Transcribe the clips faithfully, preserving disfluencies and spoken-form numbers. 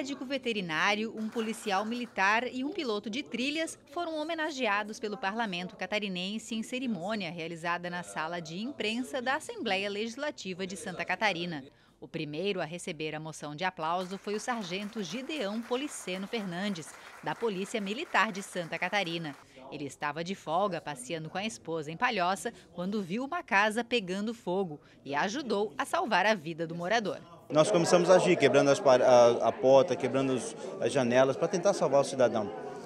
médico veterinário, um policial militar e um piloto de trilhas foram homenageados pelo parlamento catarinense em cerimônia realizada na sala de imprensa da Assembleia Legislativa de Santa Catarina. O primeiro a receber a moção de aplauso foi o sargento Gideão Policeno Fernandes, da Polícia Militar de Santa Catarina. Ele estava de folga passeando com a esposa em Palhoça quando viu uma casa pegando fogo e ajudou a salvar a vida do morador. Nós começamos a agir, quebrando as, a, a porta, quebrando os, as janelas para tentar salvar o cidadão.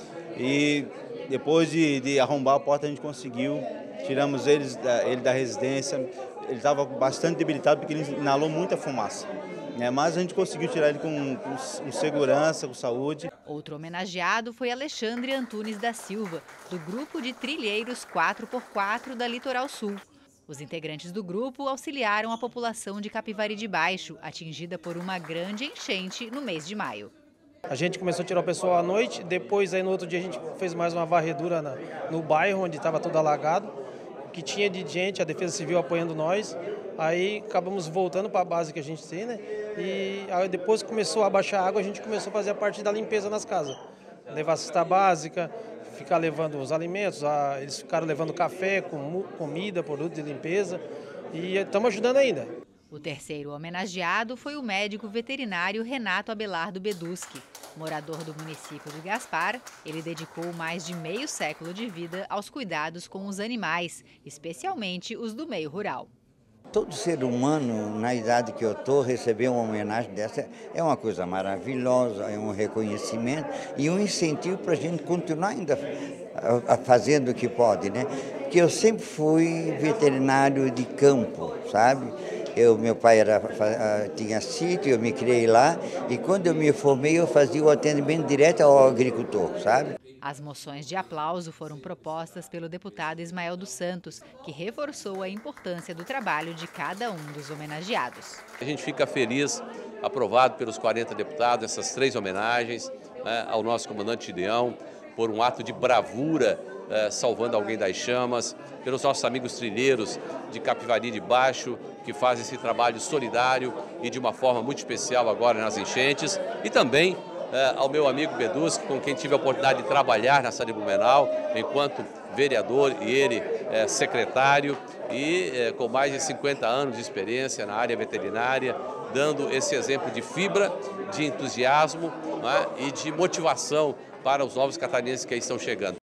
E depois de, de arrombar a porta a gente conseguiu, tiramos eles, da, ele da residência. Ele estava bastante debilitado porque ele inalou muita fumaça. É, mas a gente conseguiu tirar ele com, com, com segurança, com saúde. Outro homenageado foi Alexandre Antunes da Silva, do grupo de trilheiros quatro por quatro da Litoral Sul. Os integrantes do grupo auxiliaram a população de Capivari de Baixo, atingida por uma grande enchente no mês de maio. A gente começou a tirar o pessoal à noite, depois aí no outro dia a gente fez mais uma varredura na, no bairro, onde estava todo alagado, que tinha de gente, a Defesa Civil apoiando nós. Aí acabamos voltando para a base que a gente tem, né? E aí depois que começou a baixar a água, a gente começou a fazer a parte da limpeza nas casas. Levar a cesta básica, ficar levando os alimentos, a, eles ficaram levando café, com, comida, produto de limpeza e estamos ajudando ainda. O terceiro homenageado foi o médico veterinário Renato Abelardo Beduski. Morador do município de Gaspar, ele dedicou mais de meio século de vida aos cuidados com os animais, especialmente os do meio rural. Todo ser humano, na idade que eu estou, receber uma homenagem dessa é uma coisa maravilhosa, é um reconhecimento e um incentivo para a gente continuar ainda fazendo o que pode, né? Porque eu sempre fui veterinário de campo, sabe? Eu, meu pai era, tinha sítio, eu me criei lá e quando eu me formei eu fazia o atendimento direto ao agricultor, sabe? As moções de aplauso foram propostas pelo deputado Ismael dos Santos, que reforçou a importância do trabalho de cada um dos homenageados. A gente fica feliz, aprovado pelos quarenta deputados, essas três homenagens, né, ao nosso comandante Gideão, por um ato de bravura, eh, salvando alguém das chamas, pelos nossos amigos trilheiros de Capivari de Baixo, que fazem esse trabalho solidário e de uma forma muito especial agora nas enchentes, e também eh, ao meu amigo Beduski, com quem tive a oportunidade de trabalhar na cidade de Blumenau, enquanto vereador e ele eh, secretário, e eh, com mais de cinquenta anos de experiência na área veterinária, dando esse exemplo de fibra, de entusiasmo, né, e de motivação para os novos catarinenses que aí estão chegando.